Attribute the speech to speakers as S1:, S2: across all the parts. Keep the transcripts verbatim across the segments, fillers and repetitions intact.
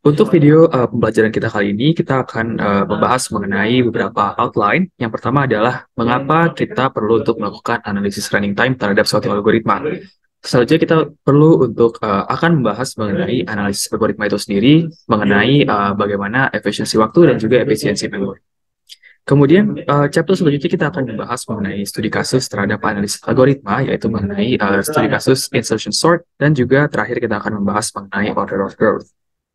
S1: Untuk video uh, pembelajaran kita kali ini, kita akan uh, membahas mengenai beberapa outline. Yang pertama adalah mengapa kita perlu untuk melakukan analisis running time terhadap suatu algoritma. Selanjutnya kita perlu untuk uh, akan membahas mengenai analisis algoritma itu sendiri, mengenai uh, bagaimana efisiensi waktu dan juga efisiensi memori. Kemudian, uh, chapter selanjutnya kita akan membahas mengenai studi kasus terhadap analisis algoritma, yaitu mengenai uh, studi kasus insertion sort, dan juga terakhir kita akan membahas mengenai order of growth.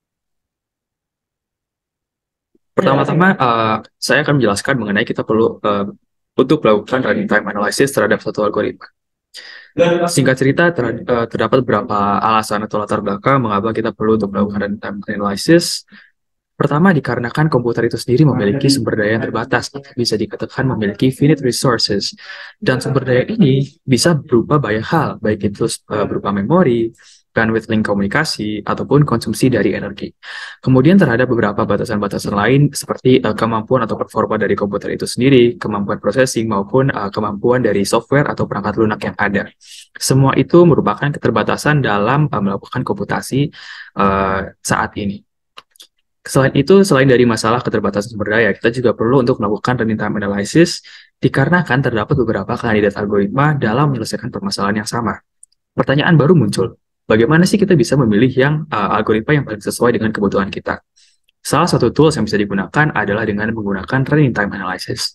S1: Pertama-tama, uh, saya akan menjelaskan mengenai kita perlu uh, untuk melakukan running time analysis terhadap suatu algoritma. Singkat cerita, ter uh, terdapat beberapa alasan atau latar belakang mengapa kita perlu untuk melakukan running time analysis. Pertama, dikarenakan komputer itu sendiri memiliki sumber daya yang terbatas, bisa dikatakan memiliki finite resources. Dan sumber daya ini bisa berupa banyak hal, baik itu uh, berupa memori, bandwidth link komunikasi, ataupun konsumsi dari energi. Kemudian terhadap beberapa batasan-batasan lain, seperti uh, kemampuan atau performa dari komputer itu sendiri, kemampuan processing, maupun uh, kemampuan dari software atau perangkat lunak yang ada. Semua itu merupakan keterbatasan dalam uh, melakukan komputasi uh, saat ini. Selain itu, selain dari masalah keterbatasan sumber daya, kita juga perlu untuk melakukan running time analysis dikarenakan terdapat beberapa kandidat algoritma dalam menyelesaikan permasalahan yang sama. Pertanyaan baru muncul, bagaimana sih kita bisa memilih yang uh, algoritma yang paling sesuai dengan kebutuhan kita? Salah satu tools yang bisa digunakan adalah dengan menggunakan running time analysis.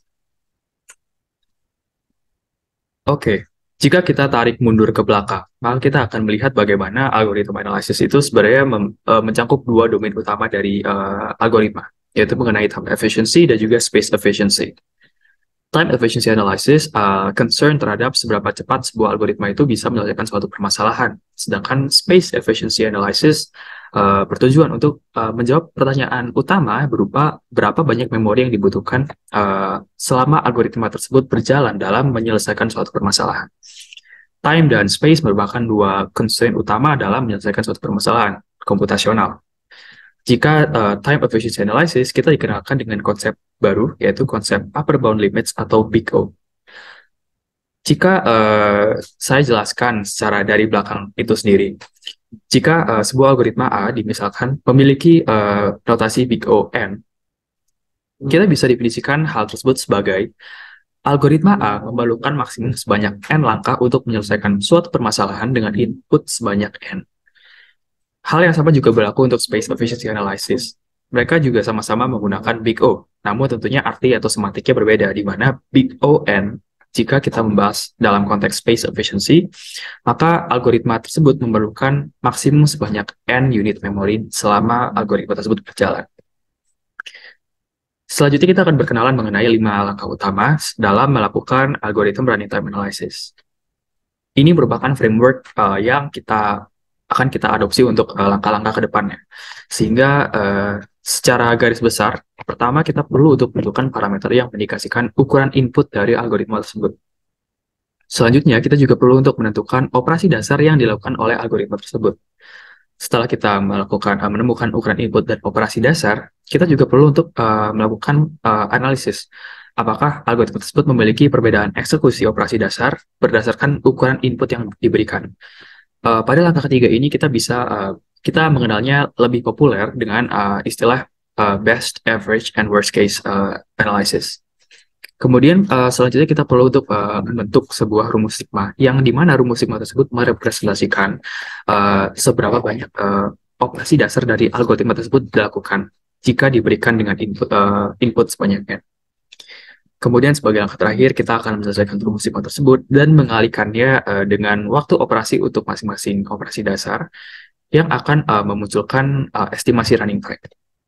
S1: Oke, jika kita tarik mundur ke belakang, maka kita akan melihat bagaimana algoritma analysis itu sebenarnya mem, uh, mencangkup dua domain utama dari uh, algoritma, yaitu mengenai time efficiency dan juga space efficiency. Time efficiency analysis uh, concern terhadap seberapa cepat sebuah algoritma itu bisa menyelesaikan suatu permasalahan, sedangkan space efficiency analysis uh, bertujuan untuk uh, menjawab pertanyaan utama berupa berapa banyak memori yang dibutuhkan uh, selama algoritma tersebut berjalan dalam menyelesaikan suatu permasalahan. Time dan space merupakan dua constraint utama dalam menyelesaikan suatu permasalahan komputasional. Jika uh, time efficiency analysis, kita dikenalkan dengan konsep baru, yaitu konsep upper bound limits atau Big O. Jika uh, saya jelaskan secara dari belakang itu sendiri, jika uh, sebuah algoritma A misalkan memiliki uh, notasi Big O N, kita bisa definisikan hal tersebut sebagai algoritma A memerlukan maksimum sebanyak N langkah untuk menyelesaikan suatu permasalahan dengan input sebanyak N. Hal yang sama juga berlaku untuk space efficiency analysis. Mereka juga sama-sama menggunakan Big O, namun tentunya arti atau semantiknya berbeda, di mana Big O N, jika kita membahas dalam konteks space efficiency, maka algoritma tersebut memerlukan maksimum sebanyak N unit memori selama algoritma tersebut berjalan. Selanjutnya kita akan berkenalan mengenai lima langkah utama dalam melakukan algoritma running time analysis. Ini merupakan framework uh, yang kita akan kita adopsi untuk langkah-langkah uh, ke depannya. Sehingga uh, secara garis besar, pertama kita perlu untuk menentukan parameter yang mengindikasikan ukuran input dari algoritma tersebut. Selanjutnya, kita juga perlu untuk menentukan operasi dasar yang dilakukan oleh algoritma tersebut. Setelah kita melakukan uh, menemukan ukuran input dan operasi dasar, kita juga perlu untuk uh, melakukan uh, analisis. Apakah algoritma tersebut memiliki perbedaan eksekusi operasi dasar berdasarkan ukuran input yang diberikan. Uh, pada langkah ketiga ini kita bisa uh, kita mengenalnya lebih populer dengan uh, istilah uh, best, average, and worst case uh, analysis. Kemudian uh, selanjutnya kita perlu untuk uh, membentuk sebuah rumus sigma, yang dimana rumus sigma tersebut merepresentasikan uh, seberapa banyak uh, operasi dasar dari algoritma tersebut dilakukan jika diberikan dengan input, uh, input sebanyaknya. Kemudian sebagai langkah terakhir, kita akan menyelesaikan rumus sigma tersebut dan mengalihkannya uh, dengan waktu operasi untuk masing-masing operasi dasar yang akan uh, memunculkan uh, estimasi running time.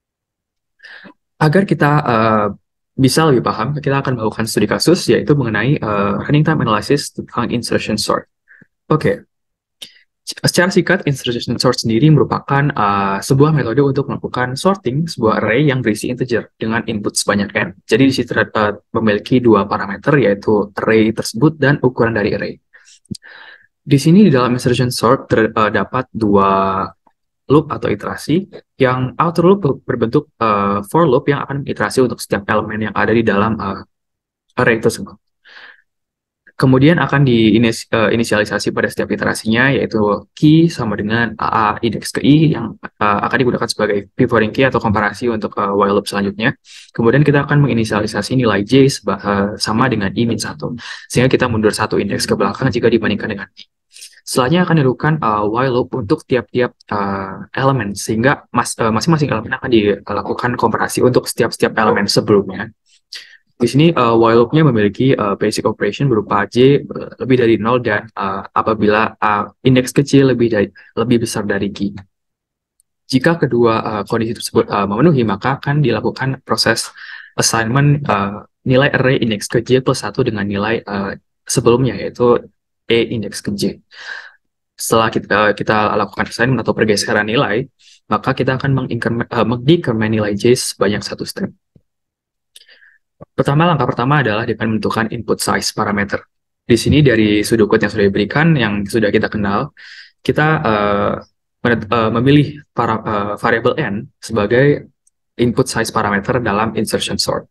S1: Agar kita uh, bisa lebih paham, kita akan melakukan studi kasus, yaitu mengenai uh, running time analysis tentang insertion sort. Oke. Okay. Secara singkat, insertion sort sendiri merupakan uh, sebuah metode untuk melakukan sorting sebuah array yang berisi integer dengan input sebanyak n. Jadi di situ uh, memiliki dua parameter, yaitu array tersebut dan ukuran dari array. Di sini di dalam insertion sort terdapat uh, dua loop atau iterasi, yang outer loop berbentuk uh, for loop yang akan iterasi untuk setiap elemen yang ada di dalam uh, array tersebut. Kemudian akan diinisialisasi pada setiap iterasinya, yaitu key sama dengan A A indeks ke I yang uh, akan digunakan sebagai pivoting key atau komparasi untuk uh, while loop selanjutnya. Kemudian kita akan menginisialisasi nilai J seba, uh, sama dengan I min satu, sehingga kita mundur satu indeks ke belakang jika dibandingkan dengan I. Setelahnya akan dilakukan uh, while loop untuk tiap-tiap uh, elemen, sehingga masing-masing uh, elemen akan dilakukan komparasi untuk setiap-setiap elemen sebelumnya. Di sini uh, while loop-nya memiliki uh, basic operation berupa J uh, lebih dari nol dan uh, apabila uh, indeks kecil lebih dari lebih besar dari Q. Jika kedua uh, kondisi tersebut uh, memenuhi, maka akan dilakukan proses assignment uh, nilai array indeks ke J plus satu dengan nilai uh, sebelumnya, yaitu E indeks ke J. Setelah kita, uh, kita lakukan assignment atau pergeseran nilai, maka kita akan meng-decrement uh, nilai J sebanyak satu step. Pertama, langkah pertama adalah dengan menentukan input size parameter. Di sini dari pseudocode yang sudah diberikan, yang sudah kita kenal, kita uh, uh, memilih para, uh, variable n sebagai input size parameter dalam insertion sort.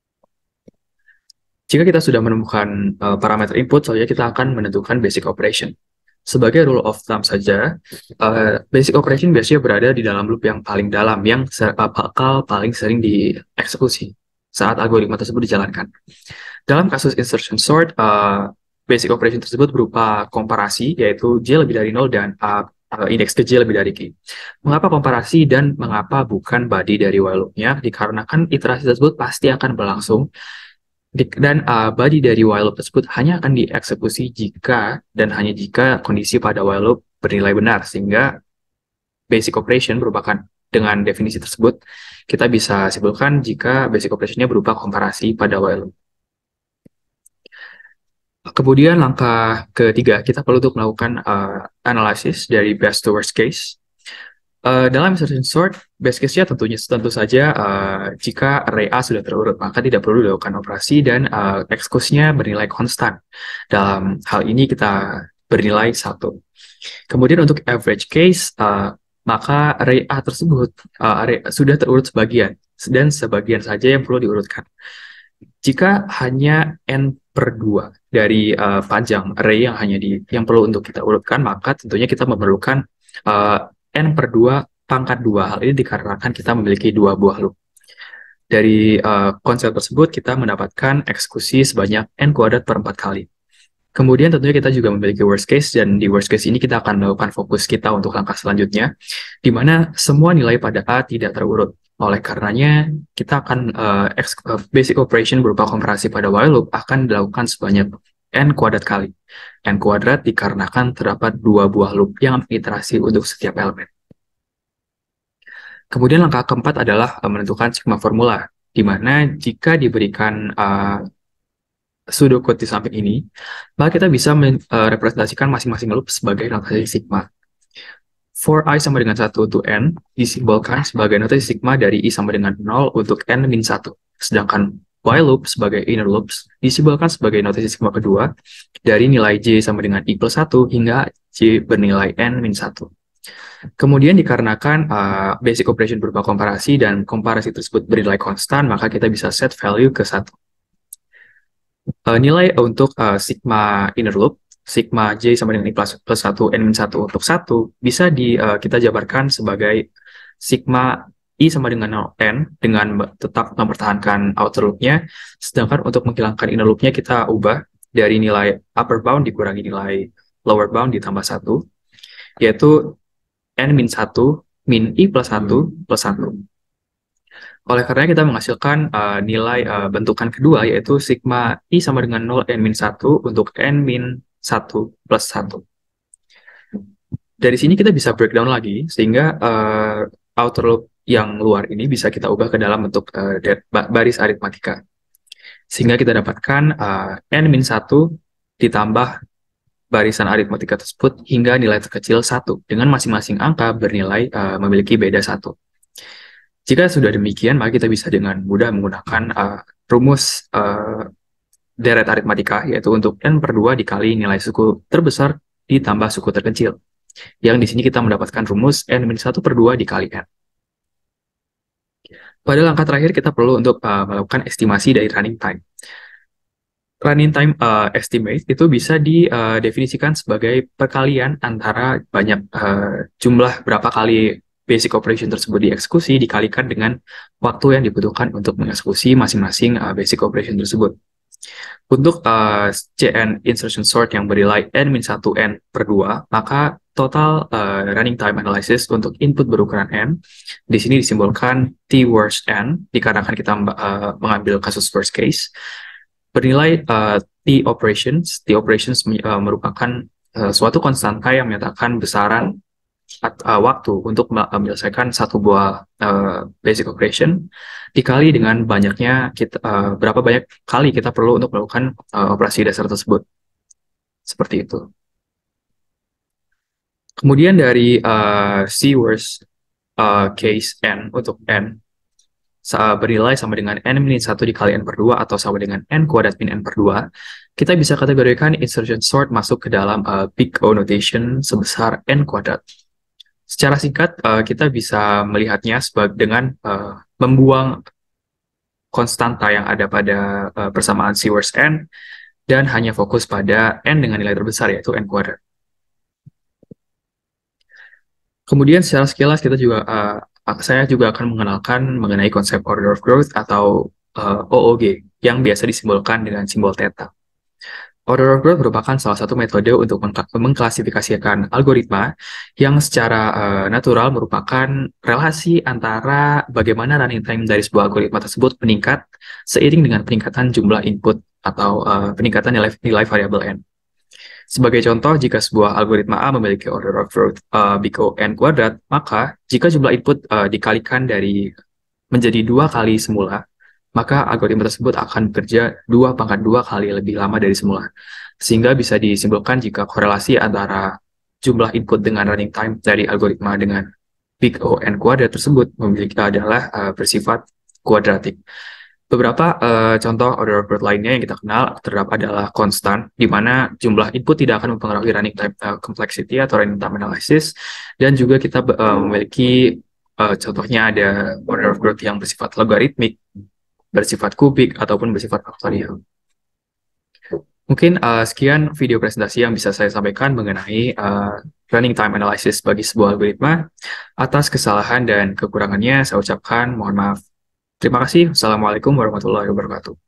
S1: Jika kita sudah menemukan uh, parameter input, selanjutnya kita akan menentukan basic operation. Sebagai rule of thumb saja, uh, basic operation biasanya berada di dalam loop yang paling dalam, yang bakal paling sering dieksekusi saat algoritma tersebut dijalankan. Dalam kasus insertion sort, uh, basic operation tersebut berupa komparasi, yaitu J lebih dari nol dan uh, uh, indeks ke J lebih dari Q. Mengapa komparasi dan mengapa bukan body dari while loop-nya? Dikarenakan iterasi tersebut pasti akan berlangsung, dan uh, body dari while loop tersebut hanya akan dieksekusi jika dan hanya jika kondisi pada while loop bernilai benar, sehingga basic operation merupakan, dengan definisi tersebut, kita bisa simpulkan jika basic operation-nya berupa komparasi pada while loop. Kemudian langkah ketiga, kita perlu untuk melakukan uh, analisis dari best to worst case. Uh, dalam insertion sort, best case-nya tentunya tentu saja uh, jika array A sudah terurut, maka tidak perlu dilakukan operasi dan uh, eksekusinya bernilai konstan. Dalam hal ini kita bernilai satu. Kemudian untuk average case, uh, maka array A tersebut uh, array sudah terurut sebagian, dan sebagian saja yang perlu diurutkan. Jika hanya n per dua dari uh, panjang array yang hanya di yang perlu untuk kita urutkan, maka tentunya kita memerlukan uh, n per dua pangkat dua. Hal ini dikarenakan kita memiliki dua buah loop. Dari uh, konsep tersebut, kita mendapatkan eksekusi sebanyak n kuadrat per empat kali. Kemudian tentunya kita juga memiliki worst case, dan di worst case ini kita akan melakukan fokus kita untuk langkah selanjutnya, di mana semua nilai pada A tidak terurut. Oleh karenanya, kita akan uh, basic operation berupa komparasi pada while loop akan dilakukan sebanyak n kuadrat kali. N kuadrat dikarenakan terdapat dua buah loop yang iterasi untuk setiap elemen. Kemudian langkah keempat adalah uh, menentukan sigma formula, di mana jika diberikan uh, pseudocode di samping ini, maka kita bisa merepresentasikan masing-masing loop sebagai notasi sigma. For i sama dengan satu untuk n, disimbolkan sebagai notasi sigma dari i sama dengan nol untuk n min satu. Sedangkan while loop sebagai inner loops disimbolkan sebagai notasi sigma kedua dari nilai j sama dengan i plus satu hingga j bernilai n min satu. Kemudian dikarenakan uh, basic operation berupa komparasi dan komparasi tersebut bernilai konstan, maka kita bisa set value ke satu. Uh, nilai untuk uh, sigma inner loop, sigma j sama dengan i plus, plus satu, n min satu untuk satu, bisa di, uh, kita jabarkan sebagai sigma i sama dengan nol n, dengan tetap mempertahankan outer loop-nya, sedangkan untuk menghilangkan inner loop-nya kita ubah dari nilai upper bound dikurangi nilai lower bound ditambah satu, yaitu n min satu min i plus satu plus satu. Oleh karena kita menghasilkan uh, nilai uh, bentukan kedua, yaitu sigma i sama dengan nol n min satu untuk n min satu plus satu. Dari sini kita bisa breakdown lagi, sehingga uh, outer loop yang luar ini bisa kita ubah ke dalam bentuk uh, baris aritmatika. Sehingga kita dapatkan uh, n min satu ditambah barisan aritmatika tersebut hingga nilai terkecil satu, dengan masing-masing angka bernilai uh, memiliki beda satu. Jika sudah demikian, maka kita bisa dengan mudah menggunakan uh, rumus uh, deret aritmatika, yaitu untuk n per dua dikali nilai suku terbesar ditambah suku terkecil. Yang di sini kita mendapatkan rumus n min satu per dua dikali n. Pada langkah terakhir, kita perlu untuk uh, melakukan estimasi dari running time. running time uh, estimate itu bisa didefinisikan sebagai perkalian antara banyak uh, jumlah berapa kali basic operation tersebut dieksekusi dikalikan dengan waktu yang dibutuhkan untuk mengeksekusi masing-masing uh, basic operation tersebut. Untuk uh, C N insertion sort yang bernilai n min satu n per dua, maka total uh, running time analysis untuk input berukuran n, di sini disimbolkan t worst n, dikarenakan kita uh, mengambil kasus worst case, bernilai uh, t operations. T operations uh, merupakan uh, suatu konstanta yang menyatakan besaran uh, waktu untuk menyelesaikan satu buah uh, basic operation dikali dengan banyaknya kita uh, berapa banyak kali kita perlu untuk melakukan uh, operasi dasar tersebut. Seperti itu. Kemudian dari uh, C worst uh, case n untuk n bernilai sama dengan n min satu dikali n per dua atau sama dengan n kuadrat min n per dua, kita bisa kategorikan insertion sort masuk ke dalam uh, big O notation sebesar n kuadrat. Secara singkat, uh, kita bisa melihatnya sebagai dengan uh, membuang konstanta yang ada pada uh, persamaan C worst n dan hanya fokus pada n dengan nilai terbesar, yaitu n kuadrat. Kemudian secara sekilas kita juga uh, saya juga akan mengenalkan mengenai konsep order of growth atau uh, O O G yang biasa disimbolkan dengan simbol theta. Order of growth merupakan salah satu metode untuk mengklasifikasikan algoritma yang secara uh, natural merupakan relasi antara bagaimana running time dari sebuah algoritma tersebut meningkat seiring dengan peningkatan jumlah input atau uh, peningkatan nilai, nilai variabel n. Sebagai contoh, jika sebuah algoritma A memiliki order of growth uh, big O n kuadrat, maka jika jumlah input uh, dikalikan dari menjadi dua kali semula, maka algoritma tersebut akan bekerja dua pangkat dua kali lebih lama dari semula. Sehingga bisa disimpulkan jika korelasi antara jumlah input dengan running time dari algoritma dengan big O n kuadrat tersebut memiliki adalah uh, bersifat kuadratik. Beberapa uh, contoh order of growth lainnya yang kita kenal terdapat adalah konstan, di mana jumlah input tidak akan mempengaruhi running time uh, complexity atau running time analysis, dan juga kita uh, memiliki uh, contohnya ada order of growth yang bersifat logaritmik, bersifat kubik, ataupun bersifat faktorial. Mungkin uh, sekian video presentasi yang bisa saya sampaikan mengenai uh, running time analysis bagi sebuah algoritma. Atas kesalahan dan kekurangannya saya ucapkan mohon maaf. Terima kasih. Wassalamualaikum warahmatullahi wabarakatuh.